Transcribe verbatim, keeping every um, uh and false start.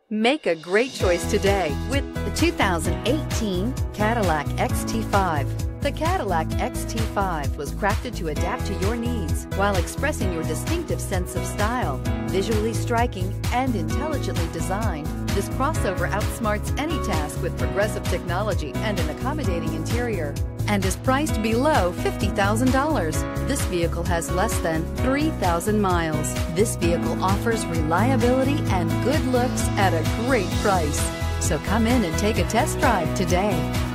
Make a great choice today with the two thousand eighteen Cadillac X T five. The Cadillac X T five was crafted to adapt to your needs while expressing your distinctive sense of style. Visually striking and intelligently designed, this crossover outsmarts any task with progressive technology and an accommodating interior, and is priced below fifty thousand dollars. This vehicle has less than three thousand miles. This vehicle offers reliability and good looks at a great price. So come in and take a test drive today.